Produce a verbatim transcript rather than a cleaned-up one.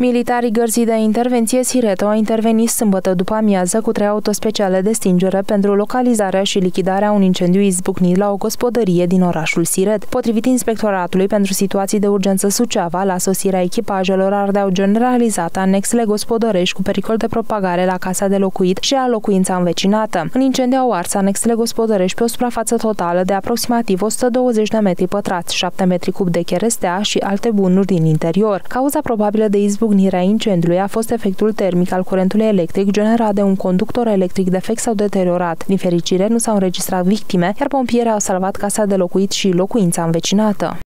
Militarii Gărzii de Intervenție Siret au intervenit sâmbătă după amiază cu trei autospeciale de stingere pentru localizarea și lichidarea unui incendiu izbucnit la o gospodărie din orașul Siret. Potrivit Inspectoratului pentru Situații de Urgență Suceava, la sosirea echipajelor ardeau generalizat anexele gospodărești cu pericol de propagare la casa de locuit și la locuința învecinată. În incendiu au ars anexele gospodărești pe o suprafață totală de aproximativ o sută douăzeci de metri pătrați, șapte metri cub de cherestea și alte bunuri din interior. Cauza probabilă de izbucnire Izbucnirea incendiului a fost efectul termic al curentului electric generat de un conductor electric defect sau deteriorat. Din fericire, nu s-au înregistrat victime, iar pompierii au salvat casa de locuit și locuința învecinată.